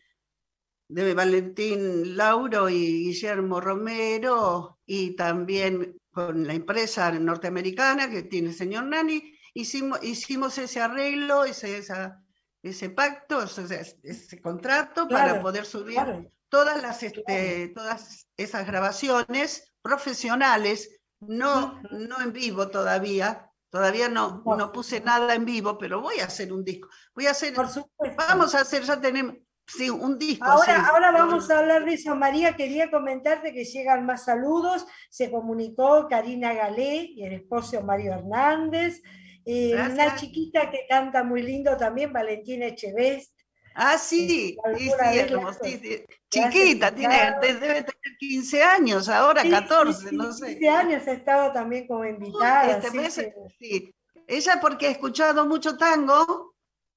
de Valentín Lauro y Guillermo Romero, y también con la empresa norteamericana que tiene el señor Nani, hicimos, hicimos ese arreglo, ese, esa, ese pacto, ese, ese contrato Claro, para poder subir claro, todas, las, este, claro. todas esas grabaciones profesionales, no, no en vivo todavía. Todavía no, No, no puse nada en vivo, pero voy a hacer un disco. Voy a hacer, por supuesto. vamos a hacer, ya tenemos, sí, un disco, Ahora, sí. ahora vamos a hablar de eso. María, quería comentarte que llegan más saludos. Se comunicó Karina Galé y el esposo Mario Hernández. Eh, una chiquita que canta muy lindo también, Valentina Echevest. Ah, sí, eh, sí, sí, hermosísima. Chiquita, tiene, debe tener quince años, ahora sí, catorce, sí, sí, no sé. quince años ha estado también como invitada. Este, Sí, pues, sí. sí. Ella, porque ha escuchado mucho tango,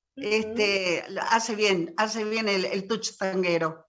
este, hace bien, hace bien el, el touch tanguero.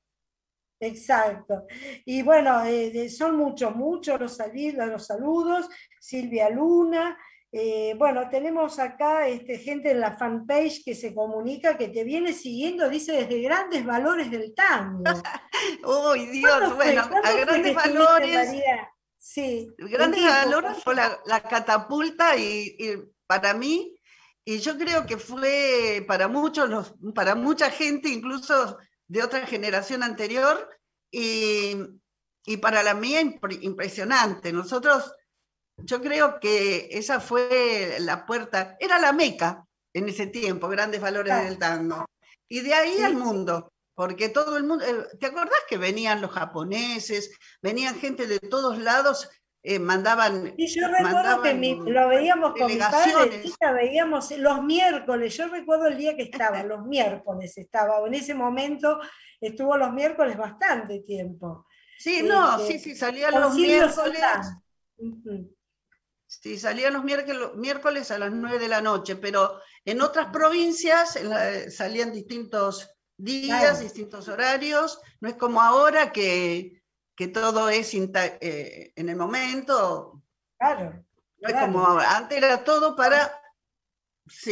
Exacto. Y bueno, eh, son muchos, muchos los, los saludos. Silvia Luna. Eh, bueno, tenemos acá este, gente en la fanpage que se comunica, que te viene siguiendo, dice, desde Grandes Valores del Tango. Uy, Dios, ¿Cuándo bueno, fue? ¿Cuándo a fue que Grandes estuviste, Valores, María? Sí. ¿En Grandes qué época? Valores fue la, la catapulta y, y para mí, y yo creo que fue para muchos, los, para mucha gente, incluso de otra generación anterior, y, y para la mía impresionante. Nosotros, yo creo que esa fue la puerta, era la meca en ese tiempo, Grandes Valores ah. del Tango. Y de ahí sí, al mundo, porque todo el mundo, ¿te acordás que venían los japoneses, venían gente de todos lados, eh, mandaban... Y yo recuerdo mandaban que mi, lo veíamos con mi padre, chica, veíamos los miércoles, yo recuerdo el día que estaba, los miércoles estaba, en ese momento estuvo los miércoles bastante tiempo. Sí, no, este, sí, sí, salía los miércoles. Uh-huh. Sí, salían los miércoles, miércoles a las nueve de la noche, pero en otras provincias en la, salían distintos días, claro. distintos horarios, no es como ahora que, que todo es eh, en el momento. Claro. No es claro. como ahora, antes era todo para... Sí,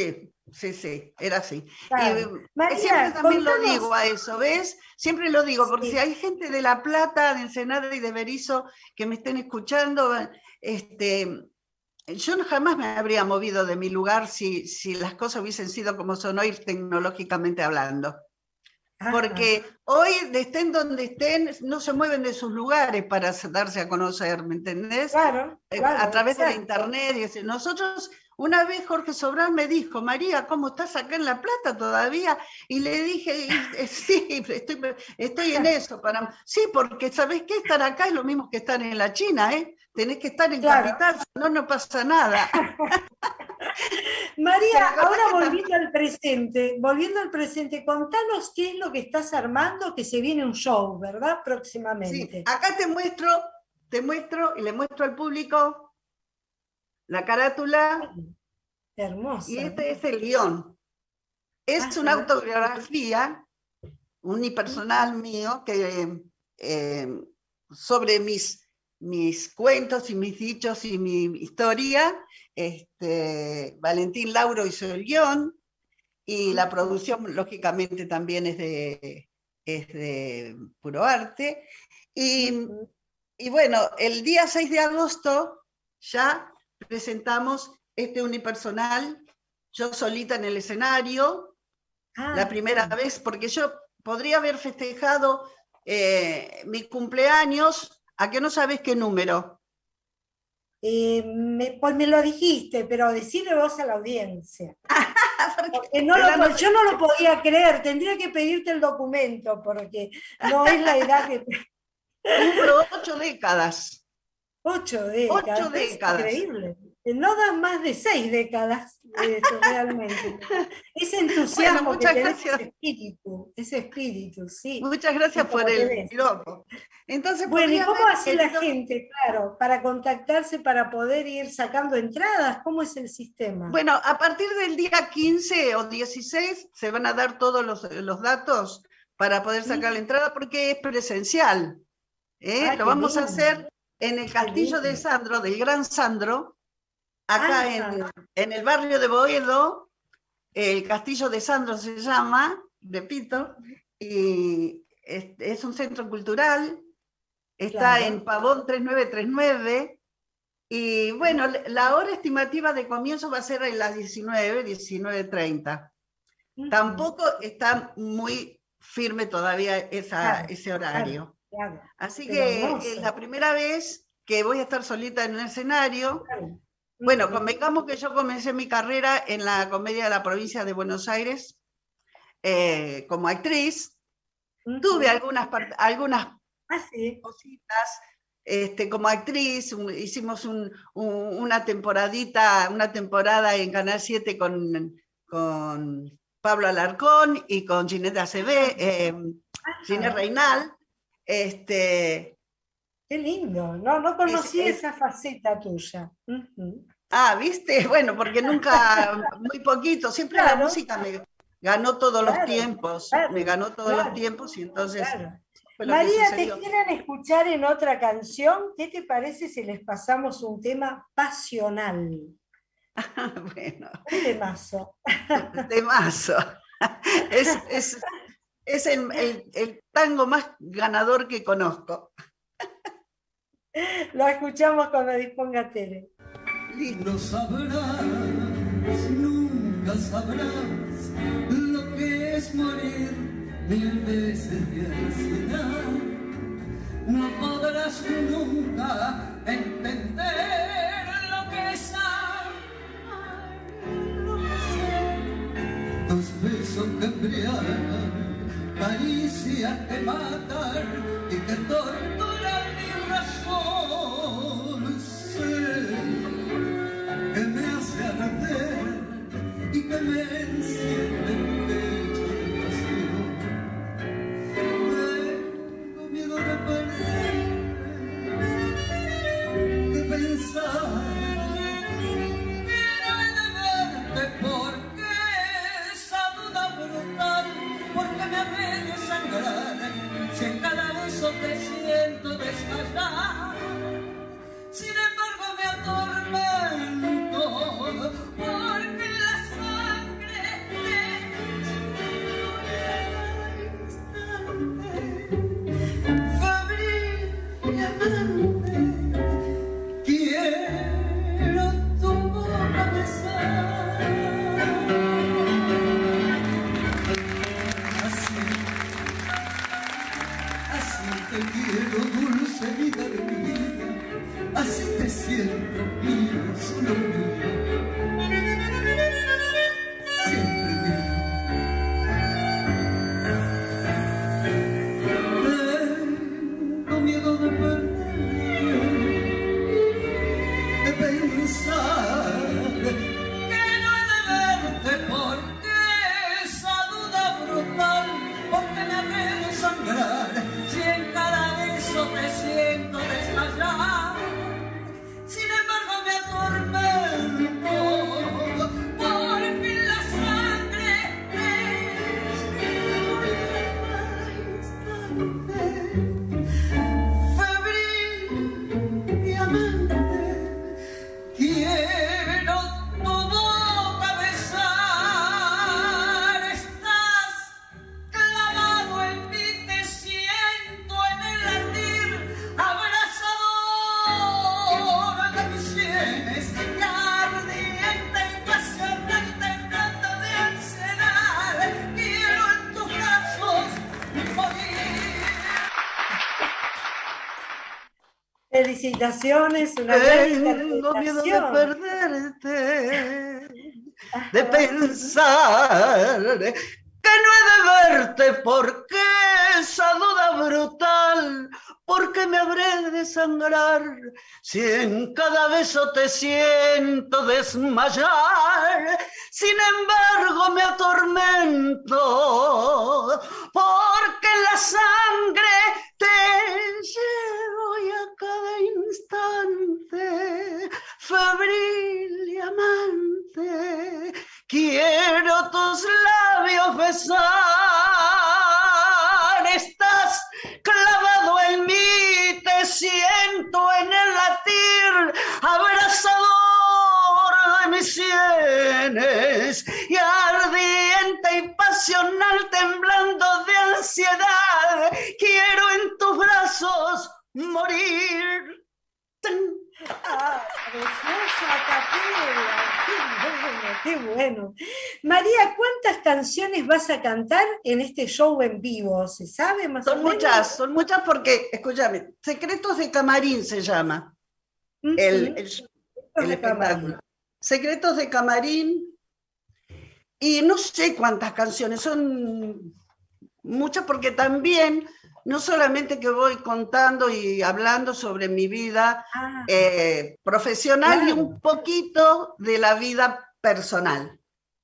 sí, sí, era así. Claro. Y María, siempre también contanos- lo digo a eso, ¿ves? Siempre lo digo, porque Sí. si hay gente de La Plata, de Ensenada y de Berisso que me estén escuchando, este, yo jamás me habría movido de mi lugar si, si las cosas hubiesen sido como son hoy tecnológicamente hablando. Ajá. Porque hoy, estén donde estén, no se mueven de sus lugares para darse a conocer, ¿me entendés? Claro, Eh, claro, a través de la exacto. internet. Y así. Nosotros, una vez Jorge Sobral me dijo, María, ¿cómo estás acá en La Plata todavía? Y le dije, eh, sí, estoy, estoy en eso. Para... Sí, porque ¿sabés qué? Estar acá es lo mismo que estar en la China, ¿eh? Tenés que estar en Claro. capital, si no, no pasa nada. María, ¿Te acordás ahora que volviendo al presente, volviendo al presente, contanos qué es lo que estás armando, que se viene un show, ¿verdad? Sí, Próximamente. acá te muestro, te muestro y le muestro al público la carátula. Hermosa. Y este es el guión. Es Ajá. una autobiografía unipersonal mío que, eh, sobre mis, mis cuentos y mis dichos y mi historia. Este, Valentín Lauro hizo el guión y la producción, lógicamente, también es de, es de Puro Arte. Y, y bueno, el día seis de agosto ya presentamos este unipersonal, yo solita en el escenario, Ah, la primera vez, porque yo podría haber festejado eh, mi cumpleaños, ¿a qué no sabes qué número? eh, me, pues me lo dijiste, pero decirle vos a la audiencia. Porque no lo, yo no lo podía creer, tendría que pedirte el documento, porque no es la edad que... Cumplo ocho décadas. Ocho décadas. Ocho décadas. Es increíble. No dan más de seis décadas, esto, realmente. Ese entusiasmo Bueno, muchas que tenés, gracias. ese espíritu, ese espíritu, sí. Muchas gracias por el ves. piropo. Entonces, bueno, ¿y cómo haber hace la querido... gente, claro, para contactarse, para poder ir sacando entradas? ¿Cómo es el sistema? Bueno, a partir del día quince o dieciséis se van a dar todos los, los datos para poder sacar la entrada porque es presencial. ¿eh? Ay, Lo qué vamos lindo. a hacer en el Castillo de Sandro, del Gran Sandro, acá Ah, en, en el barrio de Boedo. El Castillo de Sandro se llama, repito, y es, es un centro cultural, está Claro. en Pavón tres nueve tres nueve, y bueno, la hora estimativa de comienzo va a ser en las diecinueve, diecinueve treinta. Ujú. Tampoco está muy firme todavía esa, Claro, ese horario. Claro, Así pero que hermoso. es la primera vez que voy a estar solita en un escenario. claro. Bueno, Ujú. convengamos que yo comencé mi carrera en la Comedia de la Provincia de Buenos Aires eh, como actriz. Ujú. Tuve algunas, part- algunas Ah, sí. cositas este, como actriz. un- hicimos un- un- una temporadita, una temporada en Canal siete con, con Pablo Alarcón y con Ginette Acebé, eh, Ginette Reinal. Este, Qué lindo. No, no conocí Es- es- esa faceta tuya. Ujú. ah, ¿viste? Bueno, porque nunca, muy poquito, siempre la Claro. música me ganó todos los Claro, tiempos, claro, me ganó todos claro, los tiempos y entonces Claro. fue lo que María, ¿te sucedió. quieren escuchar en otra canción? ¿Qué te parece si les pasamos un tema pasional? Bueno, Un temazo. temazo. Es, es, es el, el- el tango más ganador que conozco. Lo escuchamos cuando disponga Tere. Listo. No sabrás, nunca sabrás lo que es morir mil veces de ansiedad. No podrás nunca entender lo que es amar, lo que sé. Tus besos que embriagan, caricias que matan y que torturan mi razón. Sé que me hace arder y que me enciende el pecho de pasión. Tengo miedo de perderme, de pensar quiero de verte porque esa duda brutal, porque me haré desangrar si en cada beso te siento desmayar. Sin embargo me atormento porque la sangre felicitaciones, una gran Tengo miedo de interpretación. perderte, de pensar que no he de verte, porque esa duda brutal, porque me habré de sangrar si en cada beso te siento desmayar. Sin embargo me atormento, porque en la sangre te llevo y a cada instante, febril y amante, quiero tus labios besar. Estás clavado en mí, te siento en el latir abrazador de mis sienes, y ardiente y pasional, temblando de ansiedad, quiero en tus brazos morir. Ah, preciosa capela, qué bueno, qué bueno. María, ¿cuántas canciones vas a cantar en este show en vivo? ¿Se sabe más o Son menos? muchas, son muchas porque, escúchame, Secretos de Camarín se llama Uh-huh. el, el, el espectáculo. Secretos de Camarín, y no sé cuántas canciones, son muchas porque también, no solamente que voy contando y hablando sobre mi vida Ah, eh, profesional, claro. y un poquito de la vida personal.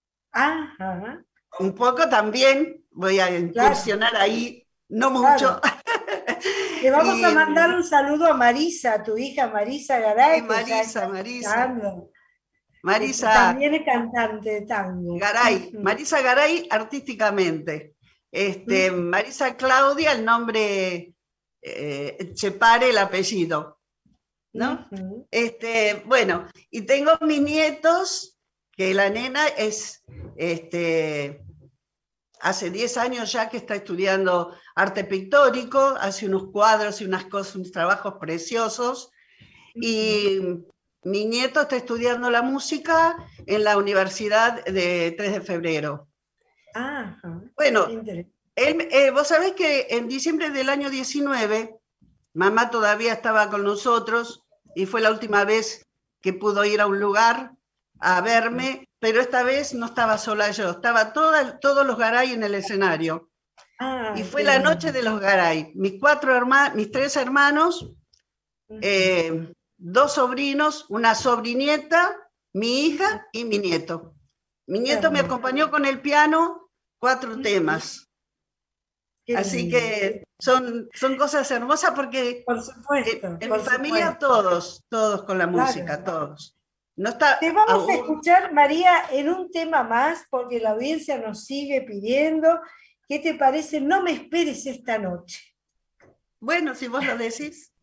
Ajá. Un poco también voy a incursionar ahí, no mucho. Claro. Le vamos Y- a mandar un saludo a Marisa, a tu hija Marisa Garay. Sí, que ya Marisa, está Marisa. cantando. Marisa También es cantante de tango. Garay, Ujú. Marisa Garay artísticamente. Este, Ujú. Marisa Claudia, el nombre, eh, Chepare, el apellido, ¿no? Ujú. Este, bueno, y tengo mis nietos, que la nena es, este, hace diez años ya que está estudiando arte pictórico, hace unos cuadros y unas cosas, unos trabajos preciosos, y mi nieto está estudiando la música en la Universidad de tres de febrero. Ajá. Bueno, Qué interesante. él, eh, vos sabés que en diciembre del año diecinueve, mamá todavía estaba con nosotros y fue la última vez que pudo ir a un lugar a verme, pero esta vez no estaba sola yo, estaba toda, todos los Garay en el escenario. Ah, Y fue qué la lindo. noche de los Garay. Mis cuatro hermanos, mis tres hermanos, Ujú. eh, dos sobrinos, una sobrinieta, mi hija y mi nieto. Mi nieto me hermoso. acompañó con el piano cuatro Ujú. temas. Qué Así lindo. que son, son cosas hermosas porque Por en, supuesto, en por mi familia supuesto. todos, todos con la Claro. música, todos. No está Te vamos a aún- escuchar, María, en un tema más, porque la audiencia nos sigue pidiendo. ¿Qué te parece? No me esperes esta noche. Bueno, si vos lo decís.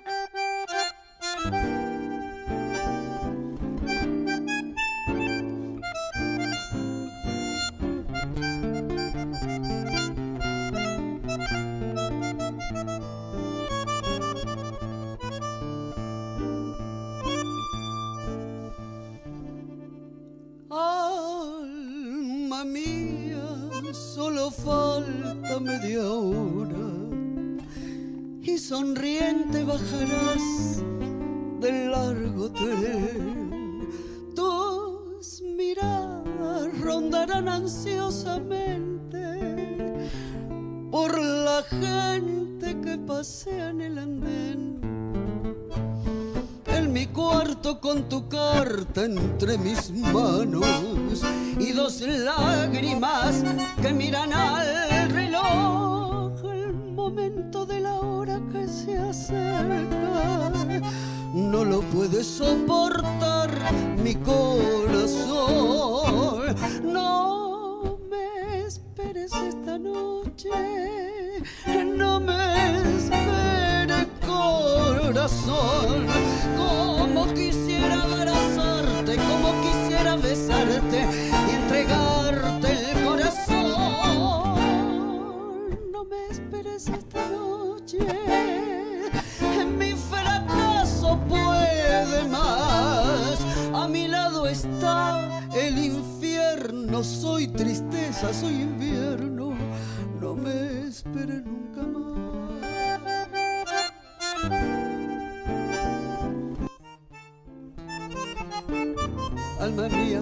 Alma mía, solo falta media hora y sonriente bajarás del largo tren. Tus miradas rondarán ansiosamente por la gente que pasea en el andén. En mi cuarto con tu carta entre mis manos y dos lágrimas que miran al reloj. El momento de la hora que se acerca no lo puede soportar mi corazón. No me esperes esta noche, no me esperes, corazón. Como quisiera abrazarte, como quisiera besarte y entregarte el corazón. No me esperes esta noche, mi fracaso puede más. A mi lado está el infierno, soy tristeza, soy invierno. No me esperes nunca más. alma mía.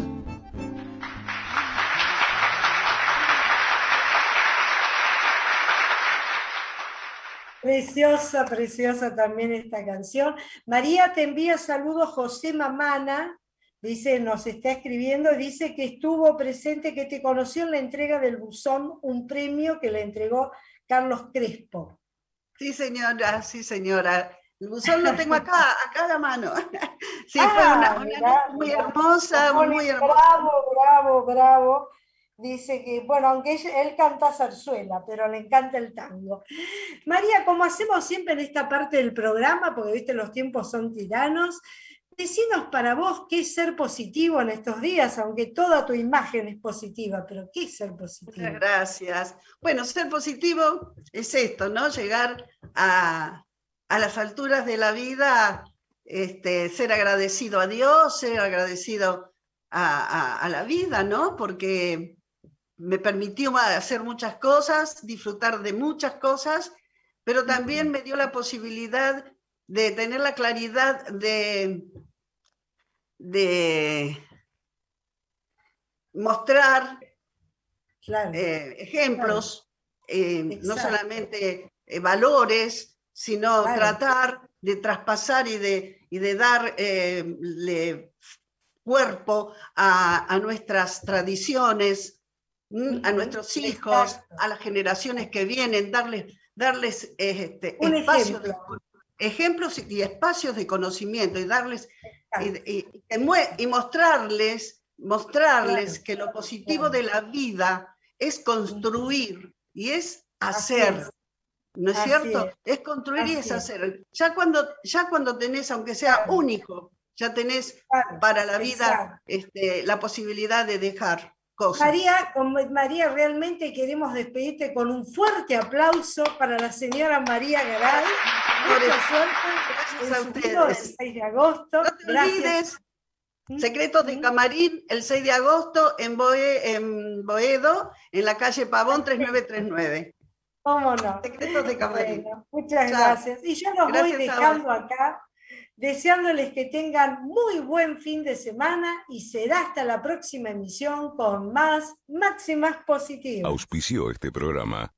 Preciosa, preciosa también esta canción. María te envía saludos José Mamana, dice, nos está escribiendo, dice que estuvo presente, que te conoció en la entrega del buzón, un premio que le entregó Carlos Crespo. Sí, señora, sí, señora. El buzón lo tengo acá, acá a la mano. Sí, ah, fue una, una mirá, noche muy mirá. hermosa, Pone, muy hermosa. bravo, bravo, bravo. Dice que, bueno, aunque ella, él canta zarzuela, pero le encanta el tango. María, como hacemos siempre en esta parte del programa, porque viste los tiempos son tiranos, decinos para vos qué es ser positivo en estos días, aunque toda tu imagen es positiva, pero ¿qué es ser positivo? Muchas gracias. Bueno, ser positivo es esto, ¿no? Llegar a, a las alturas de la vida, este, ser agradecido a Dios, ser agradecido a, a, a la vida, ¿no? Porque me permitió hacer muchas cosas, disfrutar de muchas cosas, pero también me dio la posibilidad de tener la claridad de, de mostrar claro, eh, ejemplos, claro. eh, no solamente eh, valores, sino claro. tratar de traspasar y de, y de dar eh, le, cuerpo a, a nuestras tradiciones, a nuestros hijos, exacto. A las generaciones que vienen, darles, darles este, espacios, de, ejemplos y espacios de conocimiento y darles y, y, y mostrarles, mostrarles claro. que lo positivo claro. de la vida es construir y es hacer. Es. ¿No es Así cierto? Es, es construir Así y es hacer. Ya cuando, ya cuando tenés, aunque sea claro. único, ya tenés claro. para la vida este, la posibilidad de dejar. Cosas. María, con María, realmente queremos despedirte con un fuerte aplauso para la señora María Garay. Mucha suerte en su video del seis de agosto. No te Gracias. olvides, Secretos de Camarín, el seis de agosto en, Boe, en Boedo, en la calle Pavón tres nueve tres nueve. ¿Cómo no? Secretos de Camarín. Bueno, muchas Chao. gracias. Y yo los gracias voy dejando acá, deseándoles que tengan muy buen fin de semana y será hasta la próxima emisión con más Máximas Positivas. Auspició este programa.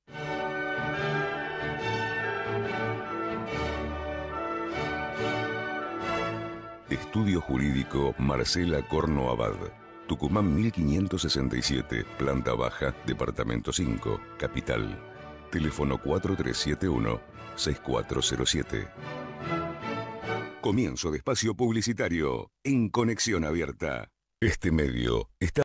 Estudio Jurídico Marcela Corno Abad. Tucumán mil quinientos sesenta y siete, planta baja, departamento cinco, capital. Teléfono cuatro tres siete uno, seis cuatro cero siete. Comienzo de espacio publicitario en Conexión Abierta. Este medio está